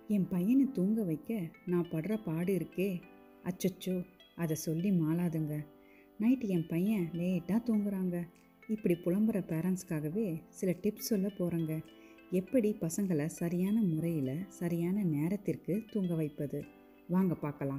என் பையனை தூங்க வைக்க நான் படுற பாடு இருக்கே, அச்சச்சோ அதை சொல்லி மாளாதுங்க. நைட்டு என் பையன் லேட்டாக தூங்குறாங்க. இப்படி புலம்புற பேரண்ட்ஸ்க்காகவே சில டிப்ஸ் சொல்ல போகிறேங்க. எப்படி பசங்களை சரியான முறையில் சரியான நேரத்திற்கு தூங்க வைப்பது, வாங்க பார்க்கலாம்.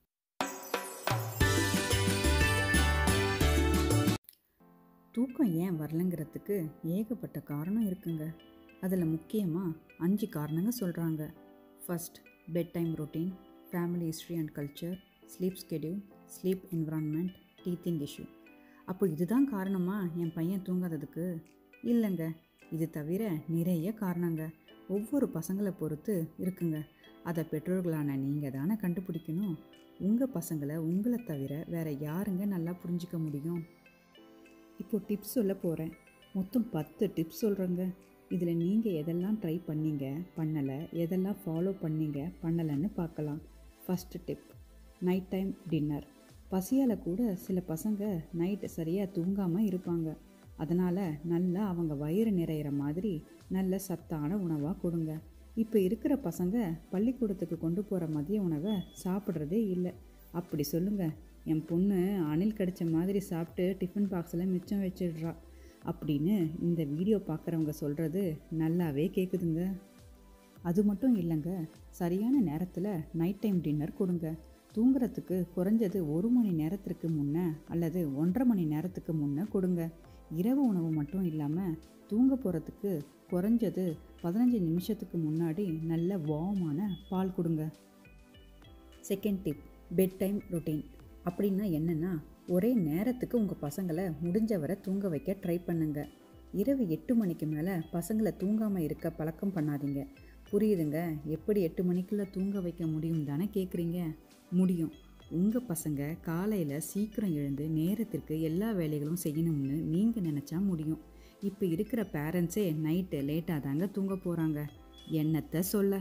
தூக்கம் ஏன் வரலங்கிறதுக்கு ஏகப்பட்ட காரணம் இருக்குங்க. அதில் முக்கியமாக 5 காரணங்க சொல்கிறாங்க. First, bedtime routine, family history and culture, sleep schedule, sleep environment, teething issue. அப்போ இதுதான் காரணமா என் பையன் தூங்காததுக்கு? இல்லைங்க, இது தவிர நிறைய காரணங்க ஒவ்வொரு பசங்களை பொறுத்து இருக்குங்க. அதை பெற்றோர்களான நீங்கள் தானே கண்டுபிடிக்கணும். உங்கள் பசங்களை உங்களை தவிர வேறு யாருங்க நல்லா புரிஞ்சிக்க முடியும்? இப்போது டிப்ஸ் சொல்ல போகிறேன். மொத்தம் 10 டிப்ஸ் சொல்கிறேங்க. இதில் நீங்கள் எதெல்லாம் ட்ரை பண்ணீங்க, பண்ணலை, எதெல்லாம் ஃபாலோ பண்ணீங்க, பண்ணலைன்னு பார்க்கலாம். First tip, night time dinner. பசியால் கூட சில பசங்க நைட்டு சரியாக தூங்காமல் இருப்பாங்க. அதனால் நல்லா அவங்க வயிறு நிறையிற மாதிரி நல்ல சத்தான உணவாக கொடுங்க. இப்போ இருக்கிற பசங்க பள்ளிக்கூடத்துக்கு கொண்டு போகிற மதிய உணவை சாப்பிட்றதே இல்லை. அப்படி சொல்லுங்கள். என் பொண்ணு அணில் கடித்த மாதிரி சாப்பிட்டு டிஃபன் பாக்ஸில் மிச்சம் வச்சிடுறா அப்படின்னு இந்த வீடியோ பார்க்குறவங்க சொல்கிறது நல்லாவே கேட்குதுங்க. அது மட்டும் இல்லைங்க, சரியான நேரத்தில் நைட் டைம் டின்னர் கொடுங்க. தூங்குறதுக்கு குறைஞ்சது 1 மணி நேரத்திற்கு முன்னே அல்லது 1.5 மணி நேரத்துக்கு முன்னே கொடுங்க. இரவு உணவு மட்டும் இல்லாமல் தூங்க போகிறதுக்கு குறைஞ்சது 15 நிமிஷத்துக்கு முன்னாடி நல்ல வார்மான பால் கொடுங்க. Second tip, bedtime routine. அப்படின்னா என்னென்னா, ஒரே நேரத்துக்கு உங்கள் பசங்களை முடிஞ்ச வரை தூங்க வைக்க ட்ரை பண்ணுங்க. இரவு 8 மணிக்கு மேலே பசங்களை தூங்காமல் இருக்க பழக்கம் பண்ணாதீங்க. புரியுதுங்க, எப்படி 8 மணிக்குள்ளே தூங்க வைக்க முடியும் தானே கேட்குறீங்க? முடியும். உங்கள் பசங்க காலையில் சீக்கிரம் எழுந்து நேரத்திற்கு எல்லா வேலைகளும் செய்யணும்னு நீங்கள் நினச்சா முடியும். இப்போ இருக்கிற பேரண்ட்ஸே நைட்டு லேட்டாக தாங்க தூங்க போகிறாங்க. என்னத்தை சொல்ல.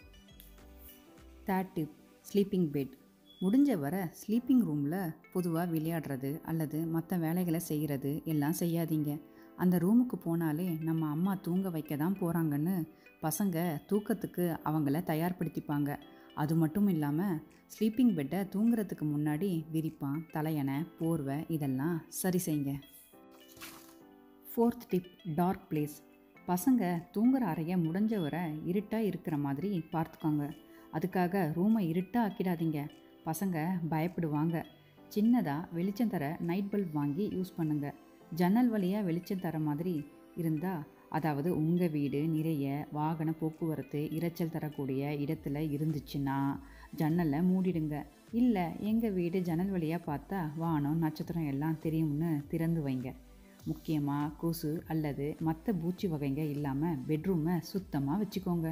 Third tip, sleeping bed. முடிஞ்ச வர ஸ்லீப்பிங் ரூமில் பொதுவாக விளையாடுறது அல்லது மற்ற வேலைகளை செய்கிறது எல்லாம் செய்யாதீங்க. அந்த ரூமுக்கு போனாலே நம்ம அம்மா தூங்க வைக்க தான் போகிறாங்கன்னு பசங்க தூக்கத்துக்கு அவங்கள தயார்படுத்திப்பாங்க. அது மட்டும் இல்லாமல் ஸ்லீப்பிங் பெட்டை தூங்குறதுக்கு முன்னாடி விரிப்பான், தலையணை, போர்வை இதெல்லாம் சரி செய்யுங்க. Fourth tip, dark place. பசங்க தூங்குற அறையை முடிஞ்ச வரை இருட்டாக இருக்கிற மாதிரி பார்த்துக்கோங்க. அதுக்காக ரூமை இருட்டாக ஆக்கிடாதீங்க. பசங்க பயப்படுவாங்க. சின்னதாக வெளிச்சம் தர நைட் பல்ப் வாங்கி யூஸ் பண்ணுங்க. ஜன்னல் வழியாக வெளிச்சம் தர மாதிரி இருந்தால், அதாவது உங்கள் வீடு நிறைய வாகன போக்குவரத்து இரைச்சல் தரக்கூடிய இடத்துல இருந்துச்சுன்னா ஜன்னலை மூடிடுங்க. இல்லை, எங்கள் வீடு ஜன்னல் வழியாக பார்த்தா வானம் நட்சத்திரம் எல்லாம் தெரியும்னு திறந்து வைங்க. முக்கியமாக கொசு அல்லது மற்ற பூச்சி வகைங்க இல்லாமல் பெட்ரூமை சுத்தமாக வச்சுக்கோங்க.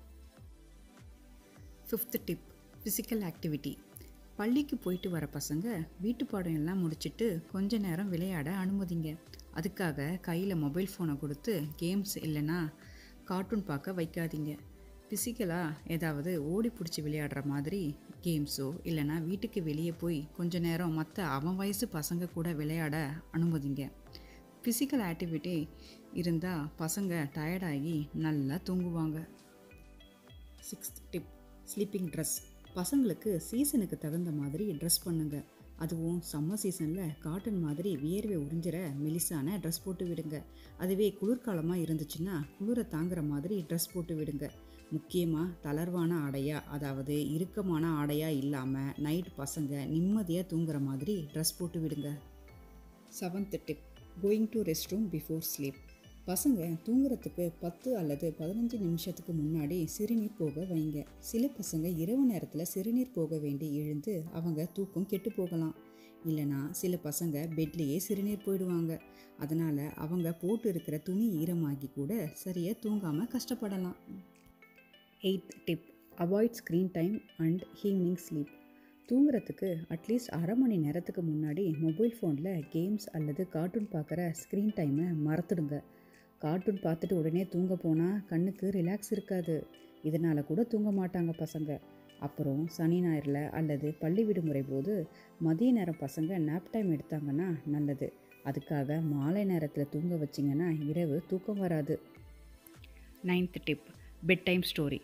Fifth tip, physical activity. பள்ளிக்கு போயிட்டு வர பசங்க வீட்டு பாடம் எல்லாம் முடிச்சுட்டு கொஞ்ச நேரம் விளையாட அனுமதிங்க. அதுக்காக கையில் மொபைல் ஃபோனை கொடுத்து கேம்ஸ் இல்லைன்னா கார்ட்டூன் பார்க்க வைக்காதீங்க. ஃபிசிக்கலாக ஏதாவது ஓடி பிடிச்சி விளையாடுற மாதிரி கேம்ஸோ இல்லைனா வீட்டுக்கு வெளியே போய் கொஞ்ச நேரம் மற்ற அவன் வயசு பசங்க கூட விளையாட அனுமதிங்க. ஃபிசிக்கல் ஆக்டிவிட்டி இருந்தால் பசங்க டயர்டாகி நல்லா தூங்குவாங்க. Sixth tip, sleeping dress. பசங்களுக்கு சீசனுக்கு தகுந்த மாதிரி ட்ரெஸ் பண்ணுங்க. அதுவும் சம்மர் சீசனில் காட்டன் மாதிரி வியர்வை உறிஞ்சிற மெலிசான ட்ரெஸ் போட்டு விடுங்க. அதுவே குளிர்காலமாக இருந்துச்சுன்னா குளிரை தாங்குற மாதிரி ட்ரெஸ் போட்டு விடுங்க. முக்கியமாக தளர்வான ஆடையாக, அதாவது இறுக்கமான ஆடையாக இல்லாமல் நைட் பசங்க நிம்மதியாக தூங்குற மாதிரி ட்ரெஸ் போட்டு விடுங்க. Seventh tip, going to restroom before sleep. பசங்க தூங்குறதுக்கு 10 அல்லது 15 நிமிஷத்துக்கு முன்னாடி சிறுநீர் போக வைங்க. சில பசங்க இரவு நேரத்தில் சிறுநீர் போக வேண்டி எழுந்து அவங்க தூக்கம் கெட்டு போகலாம். இல்லைனா சில பசங்க பெட்லேயே சிறுநீர் போயிடுவாங்க. அதனால் அவங்க போட்டு இருக்கிற துணி ஈரமாகி கூட சரியாக தூங்காமல் கஷ்டப்படலாம். Eighth tip, avoid screen time and evening sleep. தூங்குறதுக்கு அட்லீஸ்ட் 1/2 மணி நேரத்துக்கு முன்னாடி மொபைல் ஃபோனில் கேம்ஸ் அல்லது கார்ட்டூன் பார்க்குற ஸ்க்ரீன் டைமை மறந்துடுங்க. கார்ட்டூன் பார்த்துட்டு உடனே தூங்க போனால் கண்ணுக்கு ரிலாக்ஸ் இருக்காது. இதனால் கூட தூங்க மாட்டாங்க பசங்க. அப்புறம் சனி ஞாயிறில் அல்லது பள்ளி விடுமுறை போது மதிய நேரம் பசங்க நாப் டைம் எடுத்தாங்கன்னா நல்லது. அதுக்காக மாலை நேரத்தில் தூங்க வச்சிங்கன்னா இரவு தூக்கம் வராது. 9th tip, bedtime story.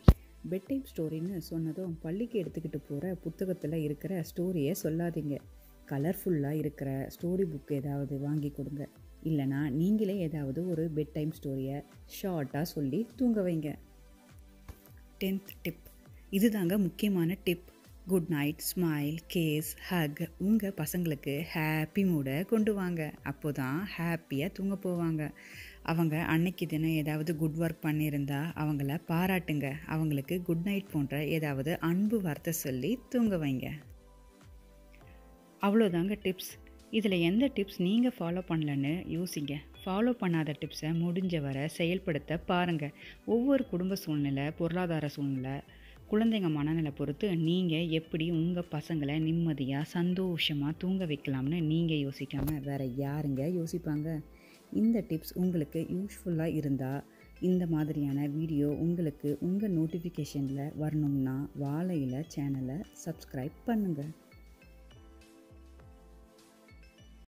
Bedtime ஸ்டோரின்னு சொன்னதும் பள்ளிக்கு எடுத்துக்கிட்டு போகிற புத்தகத்தில் இருக்கிற ஸ்டோரியை சொல்லாதீங்க. கலர்ஃபுல்லாக இருக்கிற ஸ்டோரி புக் ஏதாவது வாங்கி கொடுங்க. இல்லைனா நீங்களே ஏதாவது ஒரு பெட் டைம் ஸ்டோரியை ஷார்ட்டாக சொல்லி தூங்க வைங்க. 10th டிப், இதுதாங்க முக்கியமான tip. Good night, smile, kiss, hug. உங்கள் பசங்களுக்கு ஹாப்பி மூடை கொண்டு வாங்க. அப்போ தான் ஹாப்பியாக தூங்க போவாங்க. அவங்க அன்னைக்கு தினம் ஏதாவது குட் ஒர்க் பண்ணியிருந்தா அவங்கள பாராட்டுங்க. அவங்களுக்கு குட் நைட் போன்ற ஏதாவது அன்பு வார்த்தை சொல்லி தூங்க வைங்க. அவ்வளோதாங்க டிப்ஸ். இதில் எந்த டிப்ஸ் நீங்கள் ஃபாலோ பண்ணலன்னு யோசிங்க. ஃபாலோ பண்ணாத டிப்ஸை முடிஞ்ச வரை செயல்படுத்த பாருங்கள். ஒவ்வொரு குடும்ப சூழ்நிலை, பொருளாதார சூழ்நிலை, குழந்தைங்க மனநிலை பொறுத்து நீங்கள் எப்படி உங்கள் பசங்களை நிம்மதியாக சந்தோஷமாக தூங்க வைக்கலாம்னு நீங்கள் யோசிக்காமல் வேறு யாருங்க யோசிப்பாங்க? இந்த டிப்ஸ் உங்களுக்கு யூஸ்ஃபுல்லாக இருந்தால் இந்த மாதிரியான வீடியோ உங்களுக்கு உங்கள் நோட்டிஃபிகேஷனில் வரணும்னா வாழை இலை சேனலை சப்ஸ்கிரைப் பண்ணுங்கள்.